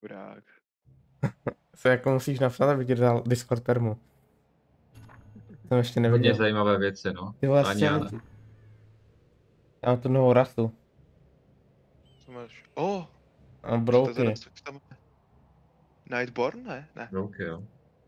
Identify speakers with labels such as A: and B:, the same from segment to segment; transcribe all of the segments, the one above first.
A: Chudák.
B: Se jako musíš napsat, aby ti dal Discord termu. Jsem ještě
C: Hodně
B: neviděl.
C: zajímavé věci, no.
B: Ty vole,
C: To ani já ne.
B: já mám tu novou rasu.
A: Co máš? Oh,
B: A
A: co to je za
B: brouky.
A: rasu, co tam je? Nightborn, ne? Ne.
C: Ok, jo.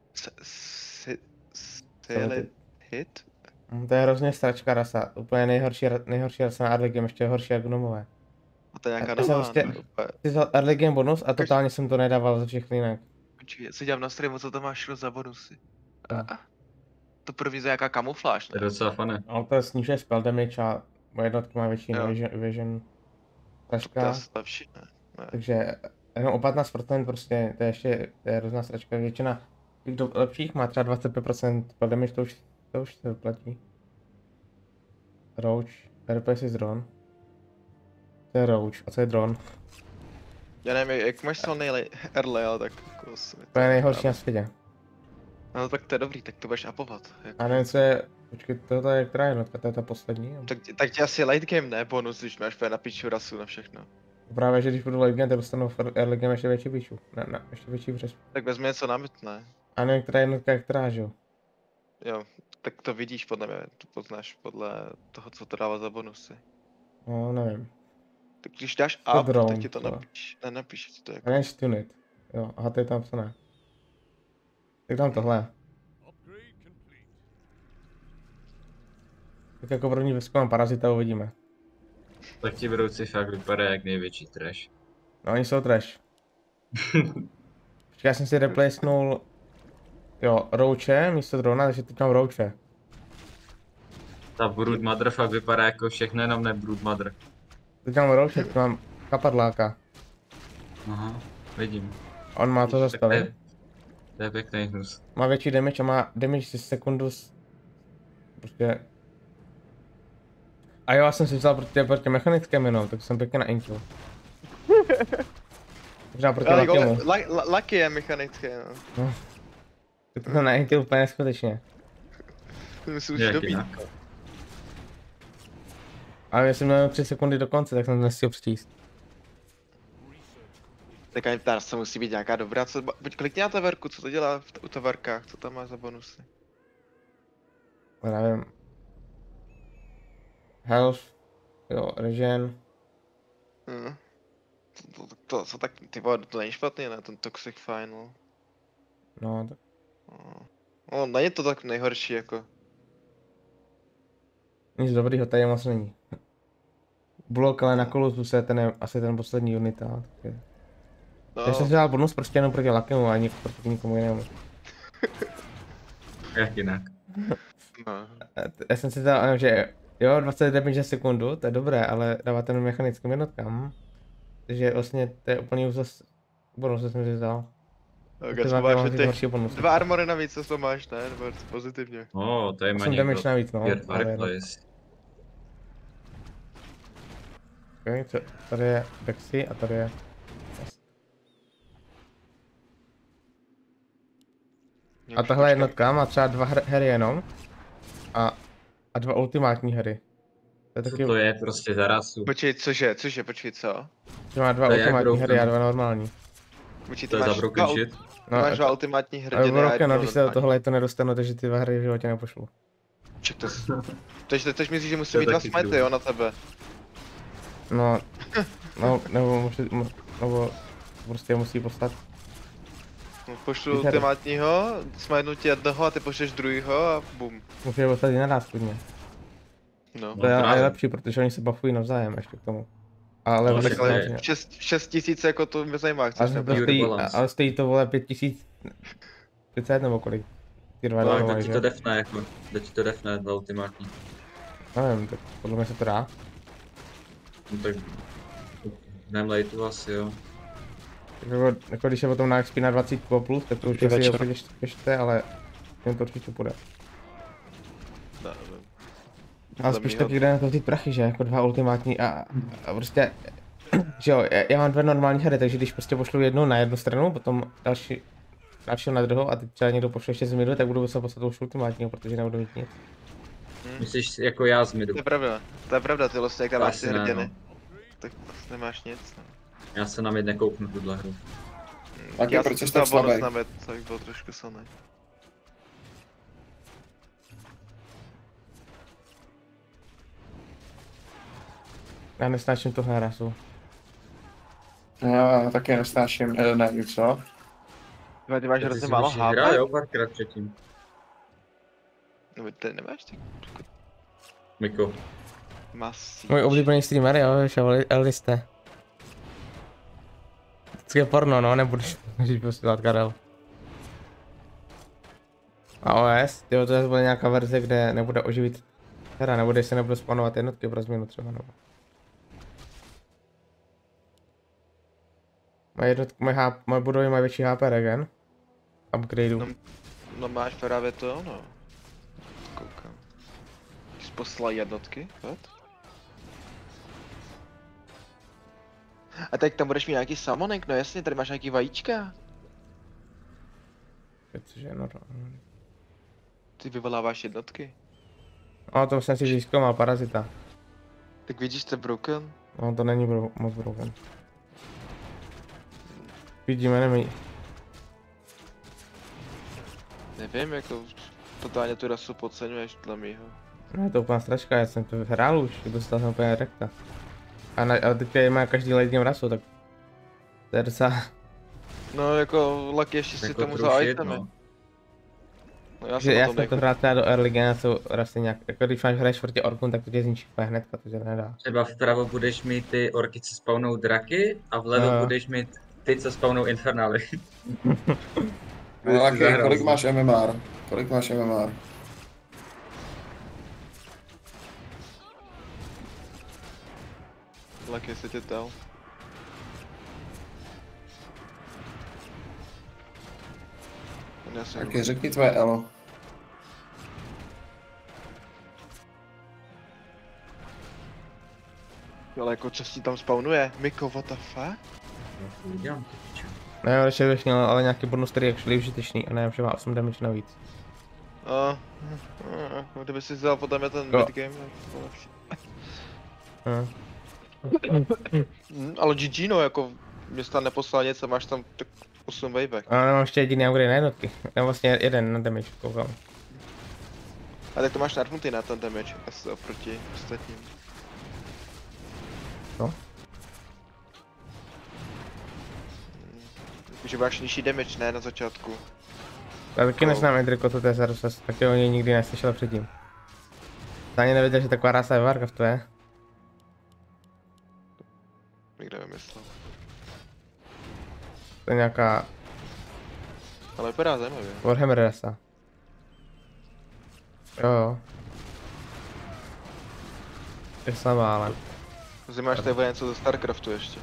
A: Silent Hit?
B: To je hrozně stračka rasa. Úplně nejhorší rasa na Early Game, ještě horší jak gnomové.
A: A to je nějaká
B: Já jsem
A: nová,
B: prostě-
A: ne? Úplně.
B: Ty vzal Early Game bonus a totálně jsem to nedával ze všech linek.
A: Počkej, se dívám na streamu, co tam máš za bonusy.
B: No.
A: To první je jaká kamufláž,
C: To je
A: ne?
C: docela funny.
B: Ale to snižuje spell damage a moje jednotka má větší
A: Jo.
B: vision.
A: To je
B: Stračka.
A: asi lepší, ne?
B: Takže jenom o 15% prostě, to je hrozná stračka. Většina těch lepších má třeba 25% spell damage, to už se vyplatí. Roach, replace is drone. To je Roach, a co je drone?
A: Já nevím, jak máš silný early, ale tak jako
B: To je nejhorší na světě.
A: No tak to je dobrý, tak to budeš upovat. Jako.
B: A nevím, co je, počkej, tohle je která jednotka, to je ta poslední?
A: Tak ti asi late game ne, bonus, když máš na piču rasu na všechno.
B: Právě, že když budu late game, tak dostanu v early game ještě větší piču. Ne, ještě větší vřes.
A: Tak vezmi něco na mid, ne?
B: A nevím, která jednotka je která, že jo?
A: Jo, tak to vidíš podle mě, to poznáš podle toho, co to dává za bonusy.
B: No, nevím.
A: Tak když dáš
B: To
A: up,
B: drone,
A: tak ti to
B: to.
A: nenapíše ti to jako.
B: Range unit. Jo, aha, to je tam psané. Tak dám tohle. Tak jako první vyzkoumám parazita, uvidíme.
C: Tak ti brouci fakt vypadá jak největší trash.
B: No, oni jsou trash. Já jsem si replacenul, jo, Roache místo drona, takže teď mám Roache.
C: Ta Broodmother fakt vypadá jako všechno, jenom ne Broodmother.
B: Teď mám Roache, teď mám kapadláka.
C: Aha, vidím.
B: On má to za
C: Tak
B: spely.
C: to je pěkný hnus.
B: Má větší damage a má damage z sekundu prostě. A jo, já jsem si vzal proti mechanickém jenom, tak jsem pěkně na inkill. Možná proti
A: Ale
B: Luckymu.
A: Lucky je mechanický, no.
B: Tak to na inkill úplně neskutečně.
A: To si už
C: Jak
A: dobít.
C: jinak?
B: Ale já jsem měl 3 sekundy do konce, tak jsem to nestihl přečíst.
A: Tak ani ta rasa musí být nějaká dobrá, klikni na taverku, co to dělá u taverkách, co tam má za bonusy.
B: Já nevím. Health, jo, regen.
A: To tak, ty vole, to není špatný, ne, ten Toxic Final.
B: No, tak
A: No, není to tak nejhorší, jako.
B: nic dobrýho tady moc není. Blok, ale na Colossus je ten asi ten poslední unit, tak je. Já jsem si dal bonus prostě jenom proti Luckymu, ani proti nikomu jinému.
C: Jak jinak?
A: No.
B: Já jsem si dal, že jo, 20 damage za sekundu, to je dobré, ale dává ten mechanickým jednotkám. Takže vlastně to je úplně úzas bonus, co jsem si dal.
A: Tak
B: To
A: máš
B: ty
A: těch
B: horší bonusy.
A: 2 armory navíc, co to máš, ne? Nebo pozitivně.
C: To je
B: 8
C: maněk.
B: damage navíc, no.
C: Gear
B: ale
C: Fireplace.
B: okay, tady je Bexy a tady je... A tahle jednotka má třeba 2 hry jenom. A 2 ultimátní hry. To je
C: Co
B: taky,
C: to je prostě za rasu?
A: Počkej, cože, počkej, co?
B: že má 2
C: to je jak
B: ultimátní hry a
C: Broken.
B: 2 normální.
A: Počkej,
C: To
A: ty
C: je za
A: máš
C: broken
A: dva,
C: shit?
A: ty
B: No,
A: máš 2 ultimátní
B: ale
A: hrdiny a
B: Broken,
A: jedno
B: když se do
A: normální.
B: tohle to nedostanu, takže ty 2 hry v životě nepošlu.
A: Ček, takže teď myslíš, že musí
C: To je
A: být 2
C: taky
A: smajty,
C: true.
A: jo, na tebe?
B: No, nebo prostě musí poslat.
A: No, pošlu
B: Ty hry.
A: ultimátního, smajtnu ti jednoho a ty pošleš druhýho a bum.
B: Musí je poslat i naraz klidně.
A: No.
B: To je ale
C: právě.
B: lepší, protože oni se buffují navzájem ještě k tomu. Ale
C: No,
B: vlastně
A: Tak
C: to
A: ale
C: je-
A: 6000 jako to mě zajímá, chceš
B: ale,
A: nebo?
B: to
C: Pure
B: stojí,
C: balance.
B: ale stojí to vole 5500 nebo kolik. Ty 2
C: No, tak to
B: dohromady,
C: ti
B: že?
C: to defne jako. To ti to defne, dva ultimátní.
B: Nevím, tak podle mě se to dá.
C: No tak... Nemlej asi jo.
B: Jako když je potom na XP na 20 plus, tak to určitě si
A: večer.
B: úplně těžte, ale jen to určitě půjde.
A: Nevím.
B: Ale spíš taky jde na to ty prachy, že? Jako 2 ultimátní a prostě... Že jo, já mám 2 normální hry, takže když prostě pošlu jednu na jednu stranu, potom další na druhou a teď třeba někdo pošle ještě z midu, tak budu muset poslat už ultimátního, protože nebudu mít nic.
C: Myslíš jako já z midu?
A: To je pravda, ty vlastně jak tam máš ty
C: Asi ne,
A: hrdiny.
C: no.
A: Tak vlastně nemáš nic, no.
C: Já se na mid nekouknu tuhle hru.
D: Taky
A: Já
D: proč
A: jsem
D: jsi tak
A: tam bonus
D: slabý?
A: na med, tak byl trošku silný.
B: Já nesnáším tohle rasu.
D: Já taky nesnáším ne, co?
A: Ty máš
C: Ty
A: hrozně
C: jsi
A: málo
C: už hrál,
A: HP?
C: jo, párkrát předtím.
A: No ty nemáš ty
C: Miko.
A: masíč.
B: Můj oblíbený streamer, jo, Eliste. Vždycky je porno, no, nebudeš snažit posílat Karel. A OS, tyjo, to je bude nějaká verze, kde nebude oživit hra, nebude se nebude spawnovat jednotky pro změnu třeba, nebo. Moje budovy mají větší HP regen. Upgradeu.
A: No máš právě to, no. Koukám. Jsi poslal jednotky, what? A teď tam budeš mít nějaký samonek, no jasně, tady máš nějaký vajíčka.
B: Cože, no.
A: Ty vyvoláváš jednotky.
B: No, to jsem si získal parazita.
A: Tak vidíš, to je broken.
B: No, to není moc broken. Vidíme, nemí.
A: Nevím, jako totálně tu rasu podceňuješ dle mýho.
B: No, je to úplná straška, já jsem to hrál už, dostal jsem úplně rekta. A teďka má každý lidem rasu, tak to je docela.
A: No jako Lucky ještě si
C: Jako
A: tomu
C: true
A: za
C: shit,
A: itemy.
C: no.
A: No já
B: Že
A: jsem
B: já
A: o tom
B: jsem to hrál třeba do early game, jsou rasy nějak, jako když máš hraješ čtvrtě orkun, tak to tě zničí úplně hnedka, to tě nedá.
C: Třeba vpravo budeš mít ty orky, co spawnou draky, a vlevo
B: Jo.
C: budeš mít ty, co spawnou infernály.
D: No,
C: Ty si zahrál
D: kolik
C: zde.
D: máš MMR? Kolik máš MMR?
A: Lucky se tě dal. Já jsem
D: Taky řekni tvoje elo.
A: ale jako co si tam spawnuje? Miko, what the fuck?
C: Dělám ty pičo.
B: No jo, ještě bych měl ale nějaký bonus, který je actually užitečný a ne, že má 8 damage navíc.
A: Kdyby si vzal potom je ten
B: Jo.
A: midgame, tak to lepší.
B: No.
A: Ale GG no, jako města neposlal nic a máš tam tak 8 wayback.
B: A nemám ještě jediný upgrade na jednotky. Mám vlastně jeden na damage, koukám.
A: A tak to máš narfnutý na ten damage asi oproti ostatním.
B: No.
A: Takže máš nižší damage, ne na začátku.
B: Já taky neznám Endriko, to je Zarusas, taky o něj nikdy neslyšel předtím. To ani nevěděl, že taková rása je Warcraft, to je.
A: Nikdo vymyslel.
B: To je nějaká
A: Ale vypadá zajímavě.
B: Warhammer rasa. Jo. Je slabá, ale.
A: Máš tady něco ze Starcraftu ještě.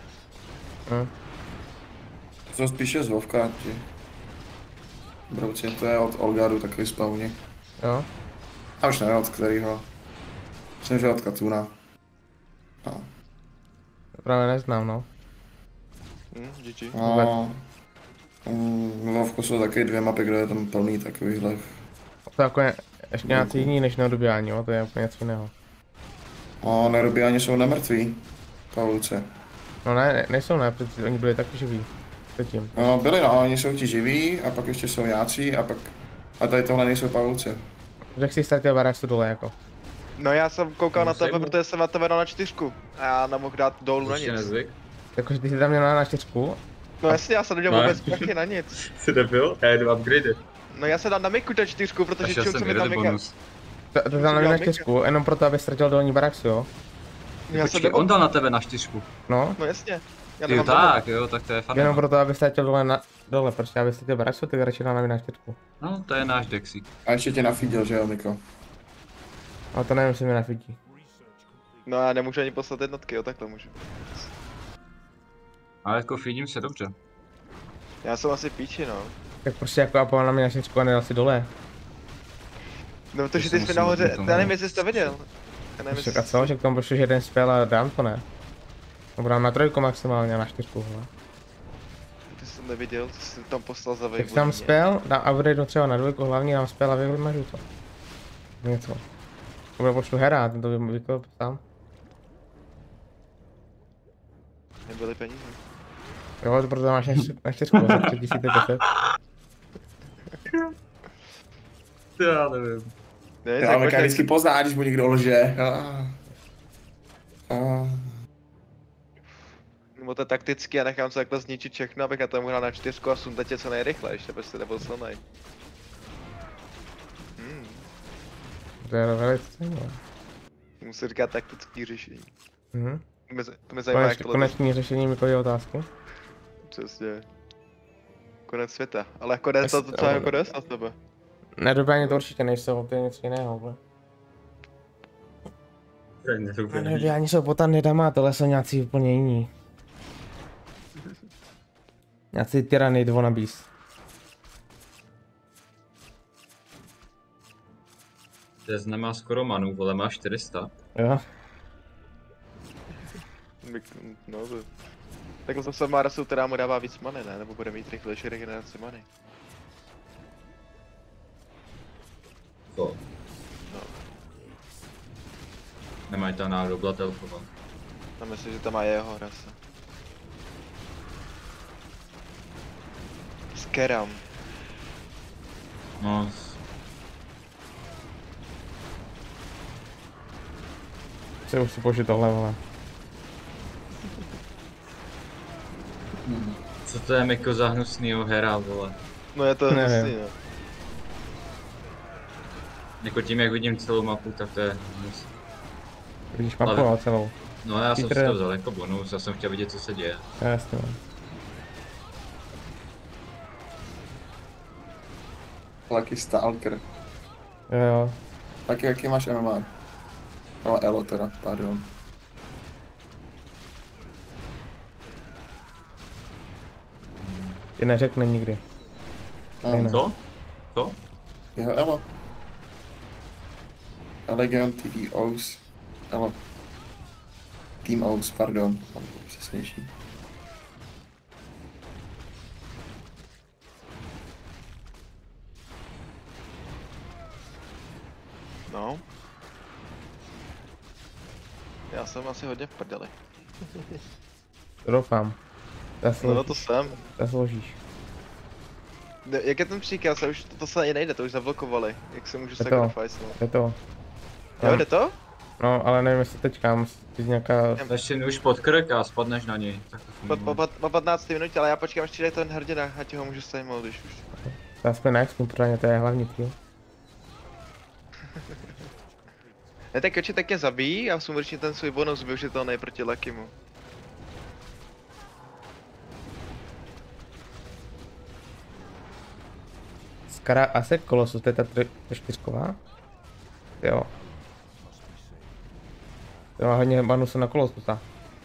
D: To jsou spíše z Vovka, ti. Brouci, to je od Olgaru takový spawni.
B: Jo.
D: A už nevím od kterýho. Myslím, že od Katuna. No.
B: To právě neznám, no.
A: GG.
D: No. V Vovku jsou taky 2 mapy, kde je tam plný takovýchhle.
B: To jako je ještě nějaký jiný než neodobíjání, jo, to je úplně něco jiného.
D: No, nerobiáni jsou nemrtví. Pavluce.
B: No ne, nejsou ne, protože oni byli taky živí. Předtím.
D: No, byli no, oni jsou ti živí a pak ještě jsou nějací a pak... A tady tohle nejsou Pavluce.
B: Jak jsi ztratil Varaxu dole jako.
A: No já jsem koukal na tebe,
C: Musím.
A: protože jsem na tebe dal na 4. A já nemohl dát dolů na
C: Ještě
A: nic.
C: nezvyk.
B: Jakože ty jsi tam měl na 4.
A: No jasně, já jsem nedělal
C: Ne.
A: vůbec prachy na nic.
C: Jsi debil? Já jedu upgrade.
A: No já jsem dal na Miku na 4,
C: A
A: protože
C: šel
A: čil, co
C: jsem
A: mi tam
C: jeden
A: Mika.
C: bonus.
B: To tam na 4, jenom proto, aby ztratil dolní Varaxu, jo.
A: Já jsem
C: Počkej, on dal na tebe na 4.
B: No,
A: No jasně. Já
C: Jo
A: nemám tam-
C: tak, jo, tak to je fakt.
B: jenom proto, aby ztratil dole, protože aby ztratil Varaxu, tak radši dal na 4.
C: No, to je náš Dexy.
D: A ještě tě nafídil, že jo, Miko?
B: Ale to nevím, jestli mi nafidí.
A: No já nemůžu ani poslat jednotky, jo, takhle můžu.
C: Ale jako feedím se dobře.
A: Já jsem asi píči, no.
B: Tak prostě jako apoval na mě na 4 a nedal si dole.
A: No protože
C: To
A: ty
C: se
A: jsi
C: musím
A: nahoře,
C: vypnout,
A: já nevím,
C: ne?
A: jestli jsi to viděl. Já nevím,
B: Však a co, že k tomu pošleš jeden spell a dám to ne. Nebo dám na 3 maximálně, na 4, hele.
A: Ty jsi to neviděl, ty jsi tam poslal za
B: Tak
A: wave.
B: dám spell, dám upgrade třeba na 2, hlavně dám spell a vymažu to. Něco. Nebo pošlu hera, ten to vyklop sám.
A: Nebyly peníze.
B: Jo, to proto máš na 4 za 3500.
C: To já nevím.
A: Ne,
D: Já
A: tak
D: mechanicky
A: vždycky...
D: pozná, když mu někdo lže.
A: Nebo to takticky a nechám se takhle zničit všechno, abych na tom hrál na 4 a sundat tě co nejrychleji, aby se nebyl silnej.
B: To je velice zajímavé.
A: Musí říkat taktický řešení.
B: Mhm.
A: To mě zajímá, jak tohle...
B: Konečný řešení Mikolovy otázky.
A: Přesně. Konec světa. Ale konec to docela jako konec na tebe.
B: Ne, dobrání to určitě nejsou, to je něco jiného, vole. Nedobrání jsou potan nedama, tohle jsou nějací úplně jiní. Nějací tyranid wannabes.
C: Tez nemá skoro manu, vole, má 400.
B: Jo.
A: No to... Tak zase má rasu, která mu dává víc many, ne? Nebo bude mít rychlejší regeneraci many.
C: To.
A: No.
C: Nemají tam náhodou Blatelkova.
A: A myslím, že tam má jeho rasa. Skeram.
C: No,
B: Se už si použít tohle, vole.
C: co to je Miko za hnusnýho hera, vole.
A: No je to
B: Nevím.
A: hnusný, no.
C: Jako tím, jak vidím celou mapu, tak to je hnus.
B: Vidíš mapu, ale celou.
C: No já jsem si
B: Peter-
C: to vzal jako bonus, já jsem chtěl vidět, co se děje.
B: Jasně, no.
D: Lucky Stalker.
B: Jo.
D: Taky jaký máš MMA? No, Elo teda, pardon.
B: Ti neřekne nikdy. Ne.
C: Co? Co?
D: Jeho Elo. Elegant TV O's. Elo. Team O's, pardon. Mám to přesnější.
A: No. Já jsem asi hodně v prdeli.
B: To doufám.
A: No to jsem.
B: To složíš.
A: Jak je ten příkaz? To se ani nejde, to už zablokovali. Jak se můžu
B: to.
A: sacrifice, no.
B: Je to.
A: Jo, jde to?
B: No, ale nevím, jestli teďka musí být nějaká...
C: Ještě už pod krk a spadneš na něj. Tak to funguje.
A: Po 15 minutě, ale já počkám, až přijde ten hrdina, ať ho můžu sejmout, když už.
B: To aspoň neexpím, protože to je hlavní cíl.
A: Ne, tak oči tak mě zabijí a musím určitě ten svůj bonus využitelný proti Luckymu.
B: Skara Asek Colossus, to je ta čtyřková? Jo. To má hodně bonusu na Colossusa.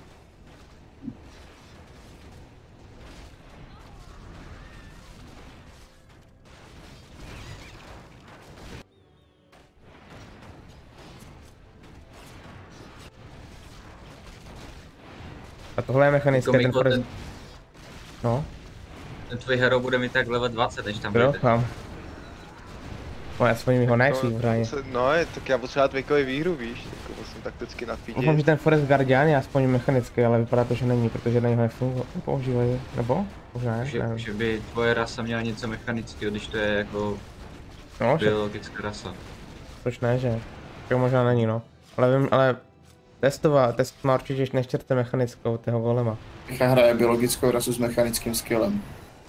B: A tohle je mechanické,
C: Jako
B: ten
C: Miko,
B: forest... No,
C: ten tvůj hero bude mít tak level 20, než tam
B: to
C: bude.
B: doufám. No, aspoň mi ho najsí v hraně.
A: No, tak já potřebuji Twikovi výhru, víš, jako musím takticky
B: Doufám, že
A: nafídit.
B: ten Forest Guardian je aspoň mechanický, ale vypadá to, že není, protože na něho nepoužívají, nebo? Možná ne, nevím.
C: Že by tvoje rasa měla něco mechanického, když to je jako
B: No, že,
C: biologická rasa.
B: proč ne, že? Jo, možná není, no. Ale vím, ale test má určitě neštěrte mechanickou toho golema.
D: Micha hraje biologickou rasu s mechanickým skillem.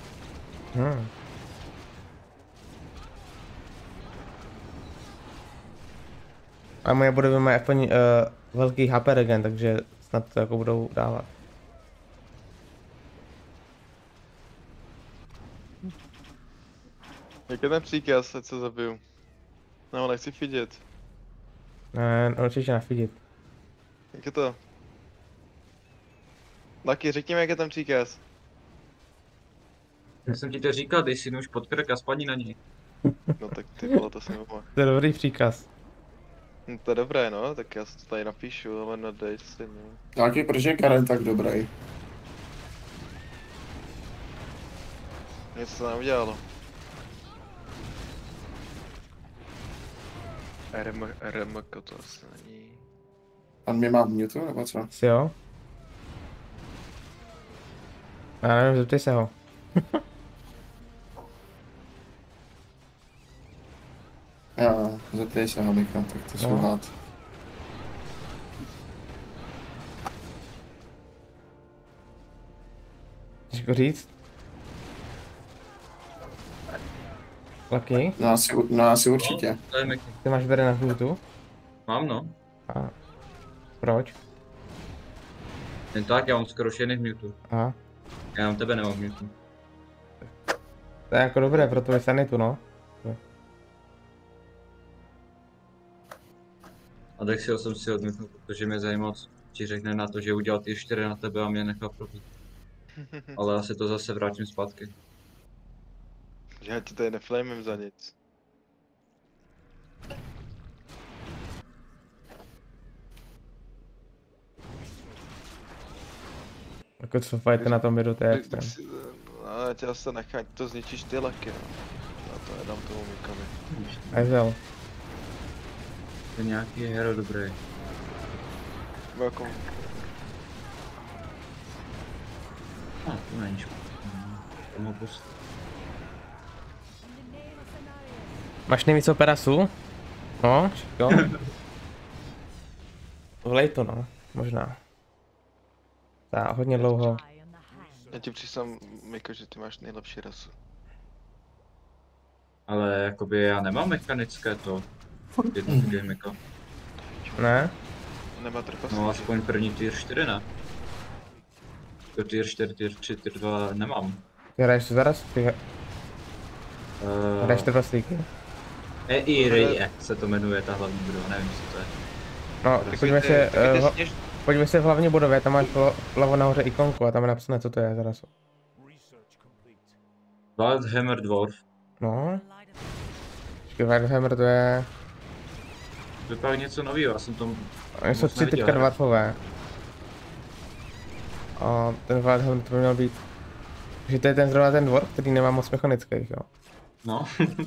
B: A moje budovy mají aspoň velký HP regen, takže snad to jako budou dávat.
A: Jak je ten příkaz, ať se zabiju? No, nechci vidět.
B: Ne, určitě nafidit.
A: Jak je to? Lucky, řekni mi, jak je ten příkaz.
C: Já jsem ti to říkal, dej si nůž pod krk a spadni na něj.
A: No tak ty vole, to jsem mohl.
B: To je dobrý příkaz.
A: No, to je dobré, no, tak já si to tady napíšu, ale nadej si, no.
D: Nějaký, proč je Karen tak dobrý?
A: Nic se neudělalo. RMK to asi není.
D: On mě má mutu, nebo co?
B: Asi jo? Já nevím, zeptej se ho.
D: Já, zeptej se Halika, tak to jsou
B: No.
D: hád.
B: Těžko říct. Lucky,
D: No asi určitě.
C: To je Mickey.
B: ty máš bere na hlutu?
C: Mám no.
B: A proč?
C: Jen tak, já mám skoro všechny v muteu.
B: Aha.
C: Já mám tebe, nemám v muteu.
B: To je jako dobré pro tvoji sanitu, no.
C: A tak si ho jsem si odmítnul, protože mě zajímalo, co ti řekne na to, že udělal ty 4 na tebe a mě nechal probít. Ale já se to zase vrátím zpátky.
A: Že já ti tady neflamem za nic.
B: Jako co fajte na tom midu, to je extrém.
A: No, já tě zase nechám, to zničíš ty laky, no. Já to nedám tomu Mikovi.
B: Ajzel.
C: To je nějaký hero dobrý.
A: Jako,
C: To není špatný. To mohu pustit.
B: Máš nejvíc operasu? No, šiko. Vlej to, no. Možná. Tá, hodně dlouho.
A: já ti přísám, Miko, že ty máš nejlepší rasu.
C: Ale jakoby já nemám mechanické to. Jednotlivé meka.
B: Ne?
A: Nemá trpaslivost.
C: No aspoň první tier 4 ne. To tier 4, tier 3, tier 2 nemám.
B: Ty hraješ zaraz? Ty hraješ trpaslíky?
C: EIRE se to jmenuje ta hlavní budova, nevím co to je.
B: No, pojďme se,
A: Taky ty
B: pojďme se v hlavní budově, tam máš vlevo nahoře ikonku a tam je napsané, co to je zaraz.
C: Wildhammer Dwarf.
B: No. Wildhammer to je...
C: Vypadá něco nového, já jsem to
B: Oni jsou
C: moc
B: 3
C: neviděl,
B: teďka
C: ne?
B: dwarfové. A ten Wildhammer to by měl být... Že to je ten zrovna ten dwarf, který nemá moc mechanických, jo.
C: No.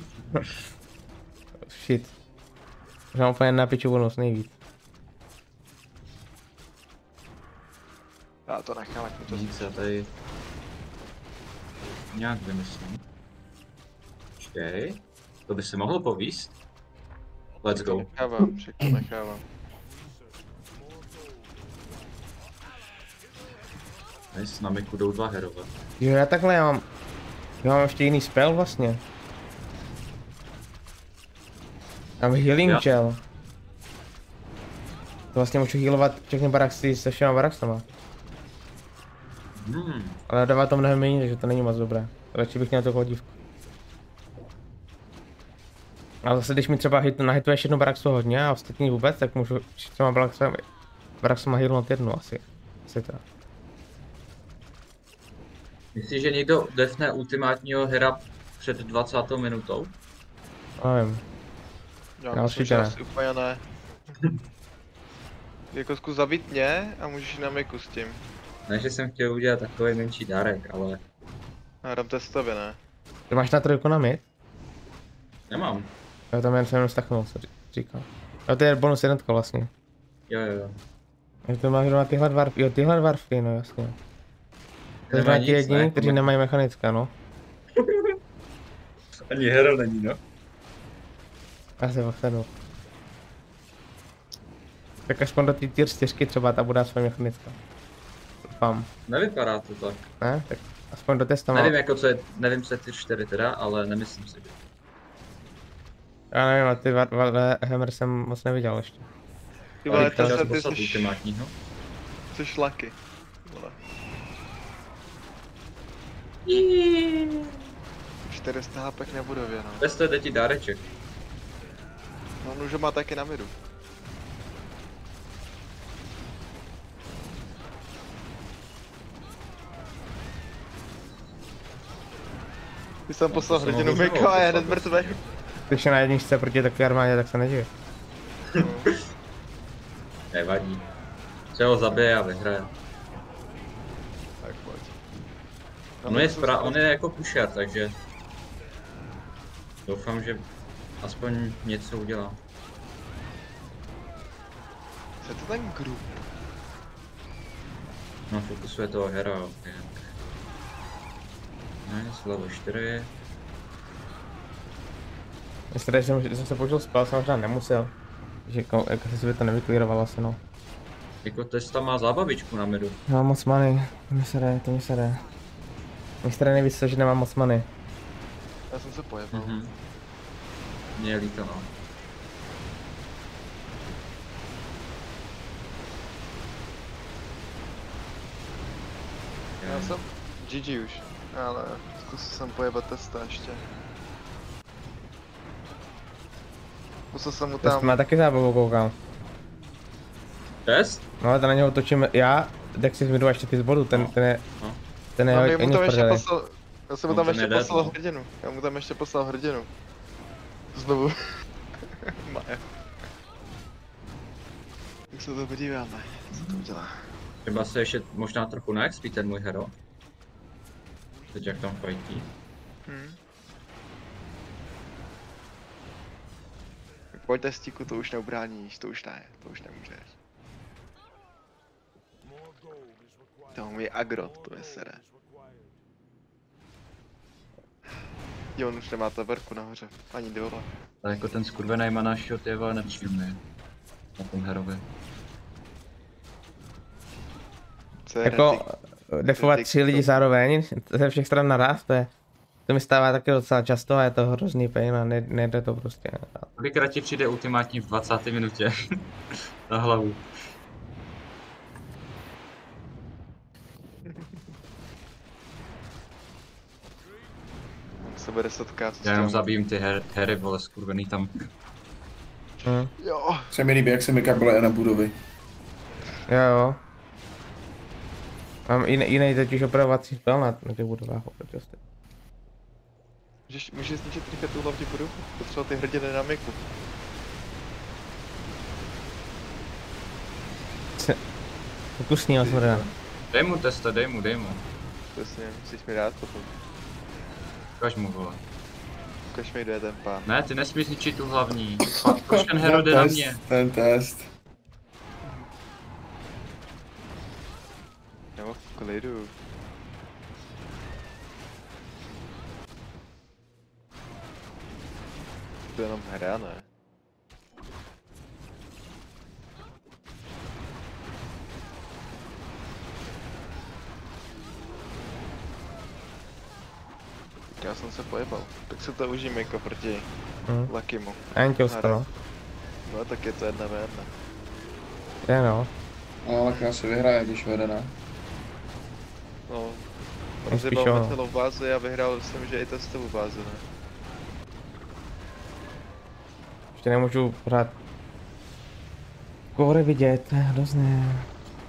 B: Shit. Možná úplně na piču bonus nejvíc.
A: Já to nechám, ať mi to
C: Nic, já tady nějak vymyslím. Počkej, to by se mohlo povíst. Let's go.
A: nechávám, všechno nechávám.
C: Nice, na Miku jdou 2 herové.
B: Jo, já mám ještě jiný spell vlastně. Mám healing
C: Já?
B: gel. To vlastně můžu healovat všechny baraxy se všema baraxama. Ale dává to mnohem méně, takže to není moc dobré. Radši bych měl tu chodívku. Ale zase když mi třeba nahituješ jednu baraxu hodně a ostatní vůbec, tak můžu třeba baraxama healnout jednu asi. Asi to.
C: Myslíš, že někdo defne ultimátního hera před 20. minutou?
B: Nevím.
A: Já
B: Já
A: myslím,
B: určitě
A: že
B: ne.
A: asi úplně ne. Jako zkus zabít mě a můžeš jít na Miku s tím.
C: Ne, že jsem chtěl udělat takový menší dárek, ale
A: Já dám testovi, ne?
B: Ty máš na trojku na mid?
C: nemám.
B: Jo, tam jen jsem jenom staknul, co říkal. Jo, to je bonus jednotka vlastně.
C: Jo.
B: Jo, to máš na tyhle dwarfy, jo, tyhle dwarfy, no jasně. To
C: Nemá
B: jsou
C: nic,
B: ti jediní,
C: ne?
B: kteří nemají mechanická, no.
C: Ani hero není, no.
B: Já se pochledu. Tak aspoň do té tier 4 třeba ta bude aspoň mechanická. Doufám.
C: Nevypadá to tak.
B: Ne? Tak aspoň do testa mám.
C: Nevím jako co je, nevím co je tier 4 teda, ale nemyslím si.
B: Já nevím, a ty Hammer jsem moc neviděl ještě.
A: Ty vole,
C: chtěl
A: to
C: jsem
A: ty
C: poslat
A: jsi
C: ultimátního.
A: lucky. Vole. 400 HP na budově, no.
C: Bez toho jde ti dáreček.
A: No, nůže má taky na midu. Ty jsem poslal
C: to jsem
A: hrdinu
C: mohl
A: Miko a je hned
C: poslat,
A: mrtvej.
B: Když je na jedničce proti takové armádě, tak se neživí.
C: Nevadí. Se ho zabije a vyhraje.
A: Tak pojď.
C: On je jako pusher, takže doufám, že aspoň něco udělá.
A: Co je to ten group?
C: No fokusuje toho hera, ok. level 4.
B: Myslím, že jsem se použil spell, jsem možná nemusel. Že jako se by to nevyklírovalo asi, no.
C: Jako Testa má zábavičku na midu.
B: Nemám moc many, to mi se jde, to mi se jde. Mně se jde nejvíc to, že nemám moc many.
A: Já jsem se pojebal.
C: Mně je líto, no.
A: Já jsem GG už, ale zkusil jsem pojebat Testa ještě. Musel jsem mu
B: To
A: tam...
B: má taky zábavu, koukám.
C: Test?
B: No ale to na něho točím já, tak si zmidu ještě ty z bodu, ten je... Ten je
A: No, já mu
B: hodně
A: tam
B: v
A: ještě
B: prdeli.
A: poslal... Já jsem mu
C: On
A: tam
C: to
A: ještě
C: nejde,
A: poslal
C: no.
A: hrdinu. Já mu tam ještě poslal hrdinu. Znovu. Maja. Tak se to podíváme, co to udělá.
C: Třeba se ještě možná trochu neexpí ten můj hero. Teď jak tam fajtí.
A: Pojď testíku, to už neubráníš, to už ne, to už nemůžeš. To je agrot, to je sere. Jo, on už nemá taberku nahoře, ani dole.
C: A jako ten skurvený mana shot je vole nepříjemný. Na tom herovi.
A: Co je
B: Jako
A: retik?
B: defovat
A: Retik
B: 3 lidi
A: to-
B: zároveň, ze všech stran naraz, to mi stává taky docela často a je to hrozný pain a nejde to prostě.
C: Kolikrát ti přijde ultimátní v 20. minutě na hlavu?
A: Sebe resetka, co
C: Já jenom
A: s tím?
C: zabijím ty hery, vole, skurvený tam.
A: Jo,
D: Se mi líbí, jak se mi kabele na budovy.
B: Jo. Mám jiný totiž opravovací spell na těch budovách oproti ostatním.
A: můžeš zničit rychle tu hlavní budovu? Potřeba ty hrdiny na miku.
B: Pokusný ho smrda.
C: Dej mu Testa, dej mu.
A: Přesně, musíš mi dát potom.
C: Ukaž mu, vole.
A: Ukaž mi, kde je ten pán.
C: Ne, ty nesmíš zničit tu hlavní. Proč ten hero jde na mě?
D: Ten test.
A: Nebo v klidu. To je jenom hra, ne? Tak já jsem se pojebal. Tak se to užijeme jako proti Luckymu.
B: A jen tě ostalo.
A: No tak je to 1v1.
B: Je no.
D: No, ale já si vyhraje, když vede, ne?
A: No.
B: spíš
A: Rozjebal
B: ono.
A: metalou bázi a vyhrál myslím, že i testovou bázi, ne?
B: Ještě nemůžu pořád kóry vidět, to je hrozné.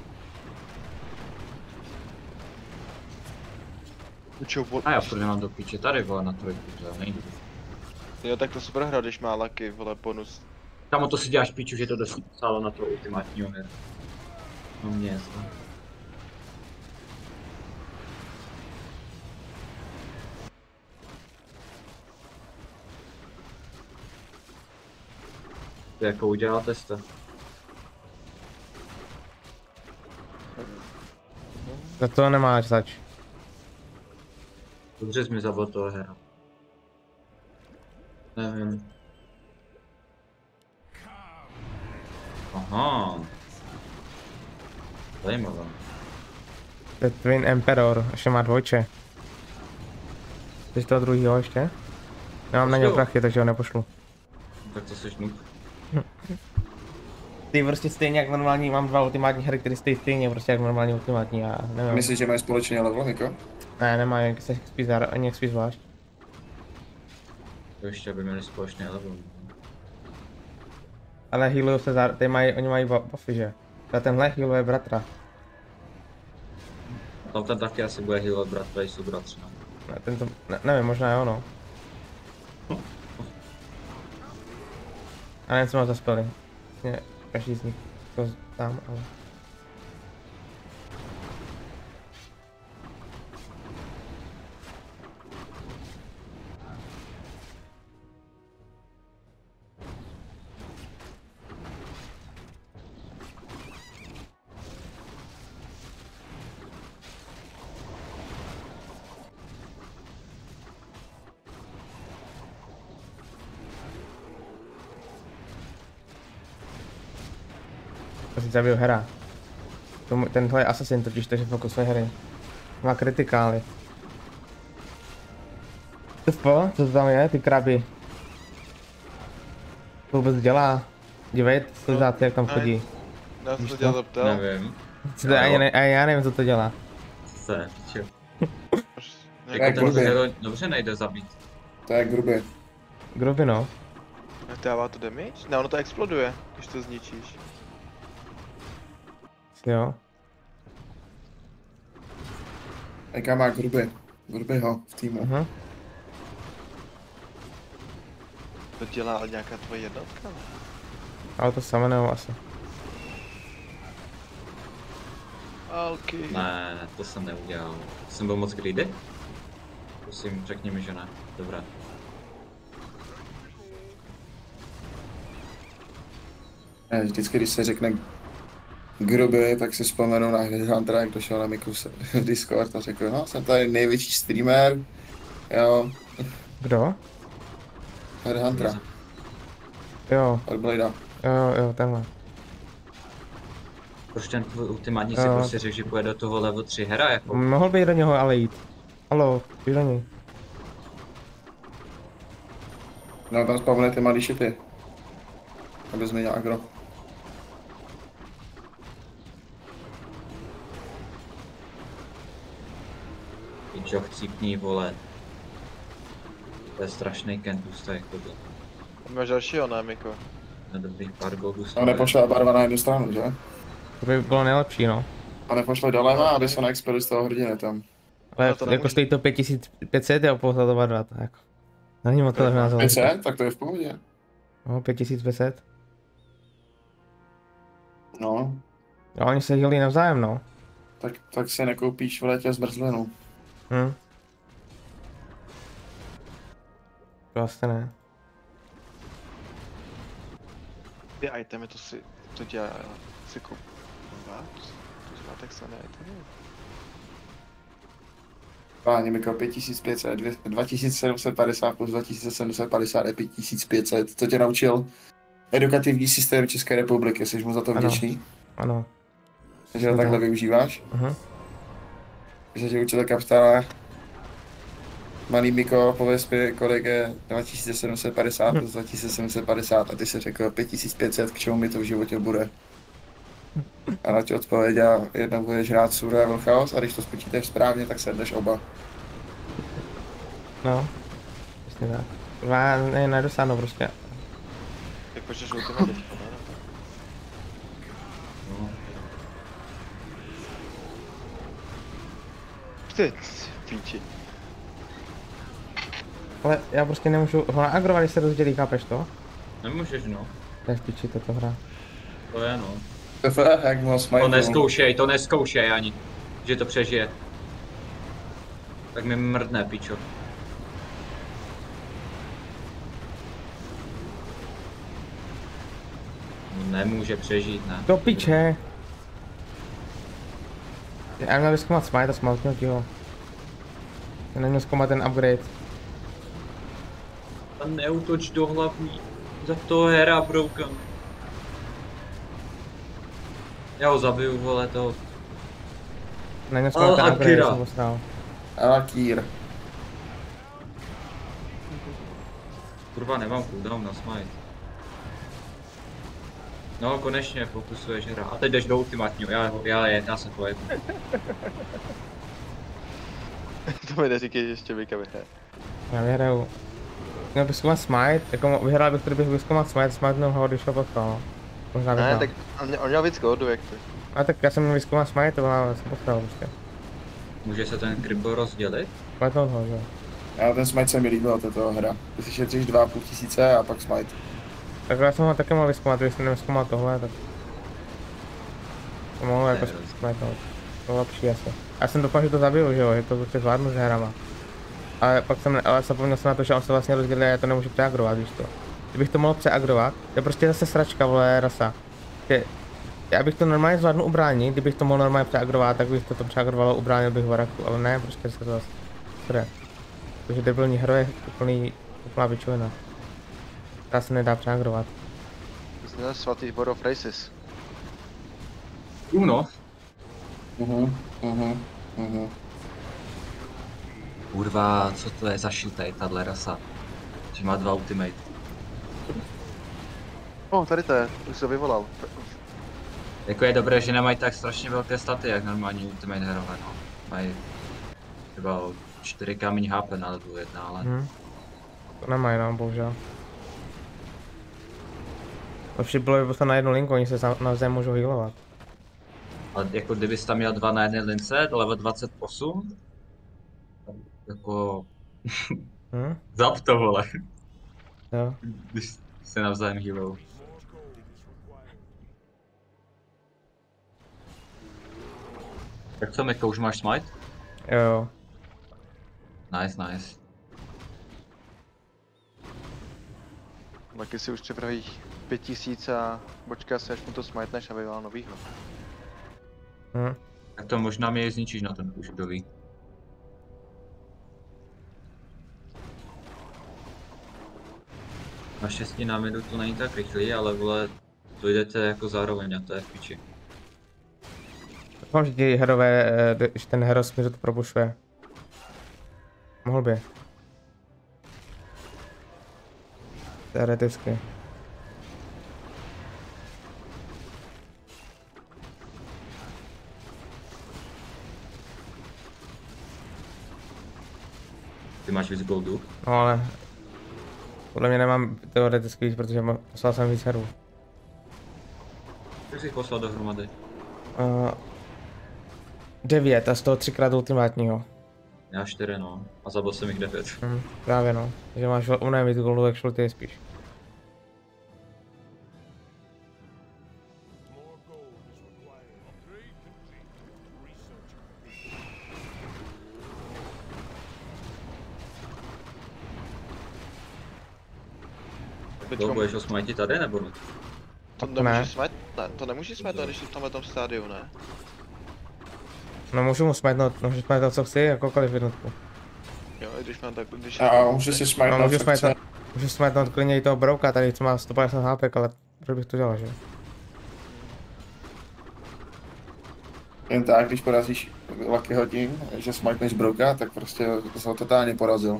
C: A já furt nemám do píče, tady vole na trojku, to já nejdu.
A: Jo, tak to super hra, když má Lucky, vole, bonus.
C: Kamo, to si děláš píču, že to dosálo na toho ultimátního hru. No mě jasno. To jako udělal Testa.
B: Za to nemáš zač.
C: Dobře jsi mi zabil toho hera. Nevím. Aha. Zajímavé.
B: To je Twin Emperor, ještě má dvojče. Jsi toho druhýho ještě? Nemám na něj
C: Pošlu.
B: prachy, takže ho nepošlu.
C: Tak to seš noob.
B: Ty prostě stejně jak normální, mám 2 ultimátní hry, které stojí stejně prostě jak normální ultimátní, já nevím.
D: Myslíš, že mají společný level, Niko?
B: Ne, nemá, jak se spíš ani jak spíš zvlášť.
C: To ještě aby měli společný level.
B: Ale healují se oni mají buffy, že? A tenhle healuje bratra.
C: Tam ten taky asi bude healovat bratra, jsou bratři. No.
B: Ne, tento, nevím, možná jo, no. A nevím, co má za spely. Vlastně každý z nich to tam, ale... To si zabil hera. Tenhle je Assassin totiž, takže fokusuje hry. Má kritikály. Co to tam je, ty kraby? To vůbec dělá? Dívej, slizáci, jak tam chodí.
A: Já jsem
B: Víš
A: se
B: to?
A: tě zeptal.
C: Nevím.
B: Co to, ani já nevím, co to dělá.
C: Co je, pičo.
A: Jako
C: Jako
D: blbě.
C: ten dobře nejde zabít.
D: To je grubě.
B: Gruby no.
A: dává to damage? Ne, ono to exploduje, když to zničíš.
B: Jo.
D: Jaká má grubě. Gruběho v týmu.
A: To dělá nějaká tvoje jednotka?
B: Ale to samé nebo asi.
A: Alky.
C: Ne, to jsem neudělal. Jsem byl moc greedy? Prosím, řekni mi, že ne. Dobré.
D: Ne, vždycky, když se řekne gruby, tak si vzpomenu na Headhuntera, jak došel na Miku v Discord a řekl, no, jsem tady největší streamer, jo,
B: Kdo?
D: Headhuntera,
B: Jo,
D: od Bladea.
B: jo, tenhle.
C: Proč ten tvůj ultimátní si
B: Jo.
C: prostě řekl, že půjde do toho level 3 hera jako?
B: Mohl by do něho ale jít. Halo, jdi do něj.
D: No, tam spavne ty malý šipy, aby změnil agro.
C: Pičo, chcípní, vole. To je strašný kentus, to je jako to.
A: Máš dalšího, ne, Miko?
C: Na dobrých pár golů
D: No, nepošle barva na jednu stranu, že?
B: To by bylo nejlepší, no.
D: A nepošle doleva, aby se neexpedil z toho hrdiny tam.
B: Ale
A: No to
B: jako
A: nemůže.
B: stojí to 5500 a pouze to barva, tak jako. Není moc to levná zelená.
D: 500? Tak to je v pohodě.
B: No, 5500.
D: No,
B: Jo, oni se dělí navzájem, no.
D: tak si nekoupíš v létě zmrzlinu.
B: To asi ne.
A: Ty itemy, to dělá, si kupovat? To má tak samé itemy?
D: Páni Miko, 5500, 2750 plus 2750 je 5500. To tě naučil edukativní systém České republiky, jsi mu za to
B: Ano.
D: vděčný?
B: Ano.
D: Že ho takhle využíváš? Že tě učil kapitala. Malý Miko, pověz mi, kolik je 2750 plus 2750 a ty si řekl 5500, k čemu mi to v životě bude. A na tě odpověděl, jednou budeš hrát Survival Chaos a když to spočítáš správně, tak sedneš oba.
B: No. Přesně tak. Dva nedosáhnu prostě.
A: Jak počneš ultima teďko, ne?
C: No.
A: Ty, píči.
B: Ale já prostě nemůžu ho naagrovat, když se rozdělí, chápeš to?
C: Nemůžeš, no.
B: To je v piči tato hra.
C: To je, no.
D: Jak moc
C: To
D: mají.
C: neskoušej ani, že to přežije. Tak mi mrdne, pičo. Nemůže přežít, ne.
B: Do piče! Já měl vyzkoumat smite a smaltnil ti ho. Já neměl zkoumat ten upgrade.
C: A neutoč do hlavní. Za toho hera broken. Já ho zabiju, vole, toho.
B: Neměl zkoumat ten upgrade,
C: Akira.
B: jsem posral.
D: Alakýr.
C: Kurva, nemám cooldown na smite. No, konečně fokusuješ hra. A teď jdeš do ultimátního, já se pojedu.
A: To mi neříkej, že ještě Mika vyhraje.
B: Já vyhraju. Měl bych zkoumat smite, jako vyhrál bych, kdybych vyzkoumat smite, smitnul ho, když ho poslal, no. Možná
A: Ne,
B: vyhrál.
A: tak on měl víc gódu, jak ty.
B: A tak já jsem měl vyzkoumat smite, ale jsem poslal prostě.
C: Může se ten kribbo rozdělit?
B: Smitnul ho, že?
D: Já ten smite se mi líbil, tato hra. Ty si šetříš 2500 a pak smite.
B: Tak já jsem ho taky mohl vyzkoumat, když jsem nevyzkoumal tohle, tak... To mohl jako smitnout. To bylo lepší asi. Já jsem doufal, že to zabiju, že jo, že to prostě zvládnu s herama. Ale pak jsem, ale zapomněl jsem na to, že on se vlastně rozdělil a já to nemůžu přeagrovat, víš to. Kdybych to mohl přeagrovat, to je prostě zase sračka, vole, rasa. Já bych to normálně zvládnul ubránit, kdybych to mohl normálně přeagrovat, tak bych to přeagrovalo, ubránil bych Varaku, ale ne, prostě se to zase... Sorry. Protože debilní hero je úplná pičovina. Ta se nedá přeagrovat.
A: Jsi měl svatý Board of Races.
C: Uno.
D: Mhm.
C: Kurva, co to je za šiltej, tahle rasa? Že má 2 ultimate.
A: Tady to je, už se vyvolal.
C: Jako je dobré, že nemají tak strašně velké staty, jak normální ultimate herové, no. Mají třeba 4 méně HP na level 1, ale...
B: To nemají, no, bohužel. Lepší bylo by poslat na jednu linku, oni se navzájem můžou healovat.
C: Ale jako kdybys tam měl 2 na jedné lince, level 28, jako... Zap to, vole.
B: Jo.
C: Když se navzájem healou. Tak co, Miko, už máš smite?
B: Jo.
C: Nice.
A: Taky si už připraví 5000 a počká se, až mu to smajtneš a vyvolá novýho.
C: Tak to možná mě zničíš na ten už, kdo ví. Naštěstí na midu to není tak rychlý, ale vole, to jdete jako zároveň a to je v piči.
B: Doufám, že ti herové, že ten hero smíře to probušuje. Mohl by. Teoreticky.
C: Ty máš víc goldu?
B: No ale... Podle mě nemám teoreticky víc, protože poslal jsem víc herů.
C: Jak jsi poslal dohromady?
B: 9 a z toho 3x ultimátního.
C: Já 4 no. A zabil jsem jich 9.
B: Právě no. Takže máš mnohem víc goldu, jak šlo ty spíš.
C: To budeš osmajtit tady nebo ne?
A: To nemůžeš smajt? Ne, to nemůžeš smajtnout, když jsi v tomhletom stádiu, ne?
B: No můžu mu smajtnout, co chci, jakoukoliv jednotku.
A: Jo, i když mám tak, když...
D: A můžu si smajtnout,
B: No,
D: co
B: můžu smajtnout klidně i toho brouka tady, co má 150 HP, ale proč bych to dělal, že?
D: Jen tak, když porazíš Luckyho tím, že smajtneš brouka, tak prostě se ho totálně porazil.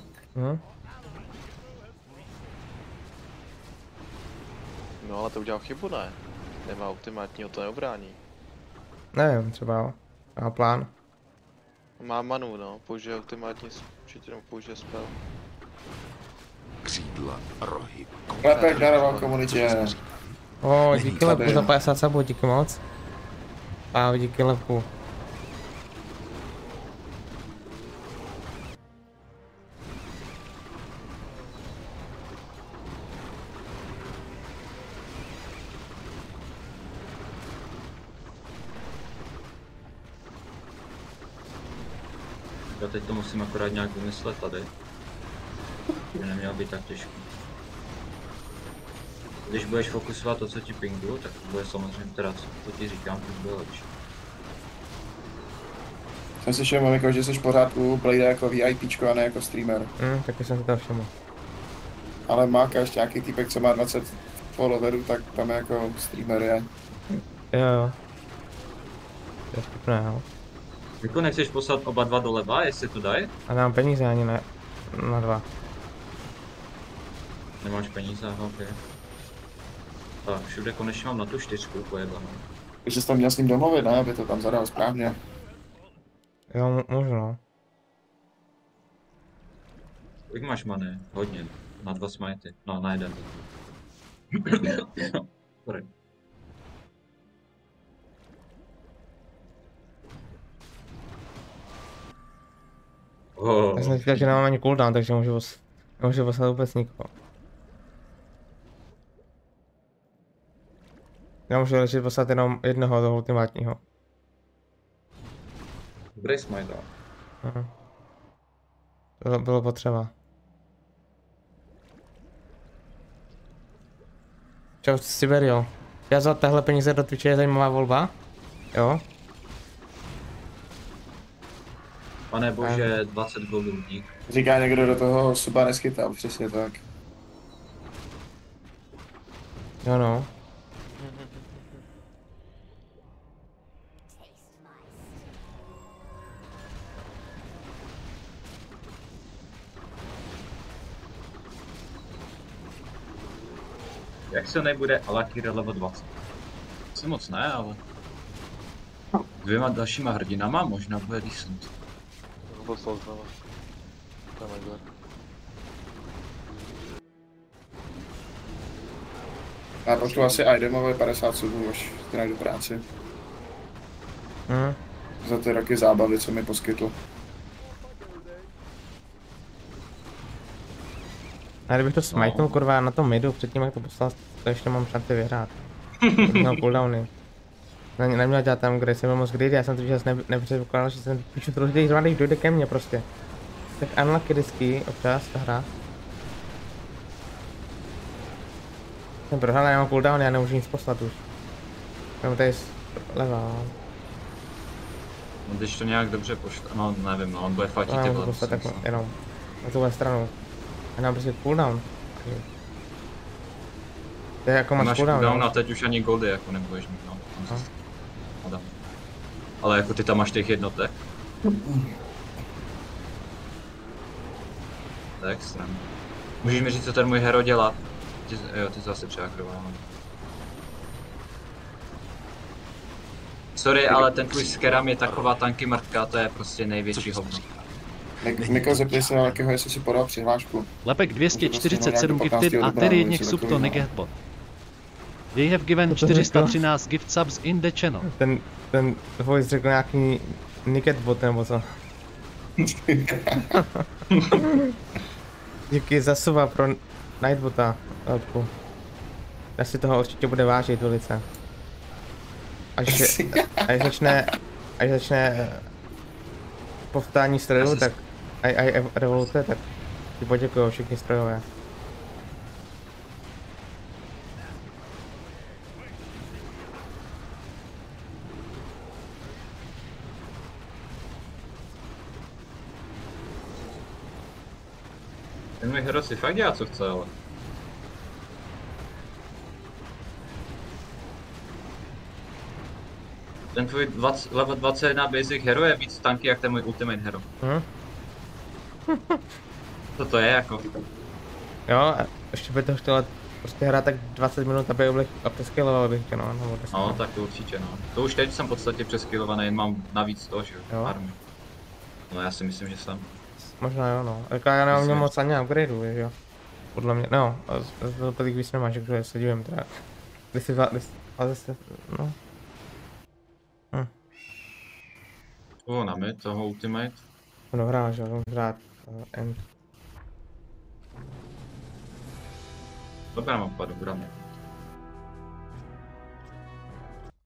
A: No ale to udělal chybu, ne? Nemá ultimátního, to neubrání.
B: Nevím, třeba jo. Má plán.
A: Má manu, no, použije ultimátní, určitě použije spell.
E: Křídla, rohy.
D: Lepek daroval komunitě.
B: Díky lepku za 50 sabů, díky moc. A díky lepku.
C: Já teď to musím akorát nějak vymyslet tady. Že nemělo být tak těžké. Když budeš fokusovat to, co ti pingu, tak to bude samozřejmě teda, co ti říkám, to bude lepší.
D: Jsem si všiml, jako, že jsi pořád u Blade jako VIPčko a ne jako streamer.
B: Taky jsem si to všiml.
D: Ale mákáš nějaký týpek, co má 20 followerů, tak tam jako streamer je.
B: Jo. To je vtipné, jo.
C: Jako nechceš poslat oba dva doleva, jestli to dají?
B: A nemám peníze ani na 2.
C: Nemáš peníze, aha, ok. Tak, všude konečně mám na tu 4 pojebanou.
D: Takže jsi tam měl s ním domluvit, ne? Aby to tam zadal správně.
B: Jo, můžu no.
C: Kolik máš many? Hodně. Na 2 smajty. No, na 1. Sorry.
B: Já jsem říkal, že nemám ani cooldown, takže můžu poslat vůbec nikoho. Já můžu radši poslat jenom jednoho toho ultimátního.
C: Dobrý smite.
B: To bylo potřeba. Čau Siberio. Já za tahle peníze do Twitche je zajímavá volba. Jo?
C: Pane bože, 20 goldů dík.
D: Říká někdo do toho suba neschytal, přesně tak.
B: Jo no.
C: Jak se nebude Alakira level 20? Asi moc ne, ale... Dvěma dalšíma hrdinama možná bude decent.
A: Poslal znovu. Tam je.
D: Já pošlu asi Aidemovi 50 subů, až ty najdu práci. Za ty roky zábavy, co mi poskytl.
B: A kdybych to smajtnul kurva na tom midu, předtím jak to poslal, to ještě mám šanci vyhrát. Měl cooldowny. Neměl dělat tam, kde jsem byl moc greedy, já jsem to čas nepředpokládal, že jsem píšu trochu zrovna, když dojde ke mně prostě. Tak unlucky risky občas ta hra. Jsem prohrál, já mám cooldown, já nemůžu nic poslat už. Mám tady leva.
C: No když to nějak dobře pošle, no nevím, no on bude fatit ty vole.
B: Poslat tak jenom na tuhle stranu. A nám prostě cooldown. To je jako máš cooldown,
C: no. A teď už ani goldy jako nebudeš mít, no. Ale jako ty tam máš těch jednotek. To je extrém. Můžeš mi říct, co ten můj hero dělá? Jo, ty zase přeakroval. Sorry, ale ten tvůj skeram je taková tanky mrtka, to je prostě největší hovno.
D: Miko, zeptej se na jakého, jestli si podal přihlášku.
E: Lepek 247 gifted a Terry jedněch sub to negetbot. They have given 413 gift subs in the channel.
B: Ten voice řekl nějaký Nicketbot nebo co? Díky za suba pro Nightbota, Lepku. Já si toho určitě bude vážit velice. Až začne povstání strojů, tak aj revoluce, tak ti poděkujou všichni strojové.
C: Ten můj hero si fakt dělá co chce, ale... Ten tvůj level 21 basic hero je víc tanky jak ten můj ultimate hero. Co to je jako?
B: Jo, a ještě by to chtělo prostě hrát tak 20 minut, aby přeskylloval bych tě, no.
C: No, tak to určitě, no. To už teď jsem v podstatě přeskylovaný, jen mám navíc toho, že jo, army. No já si myslím, že jsem.
B: Možná jo, no. Jako já nemám moc ani upgradeu, jo. Podle mě, no, to tolik víc nemáš, takže se divím teda. Ale zase, no.
C: Na mid, toho ultimate.
B: No hrál, že jo, můžu hrát end.
C: Dobrá mapa, dobrá mapa.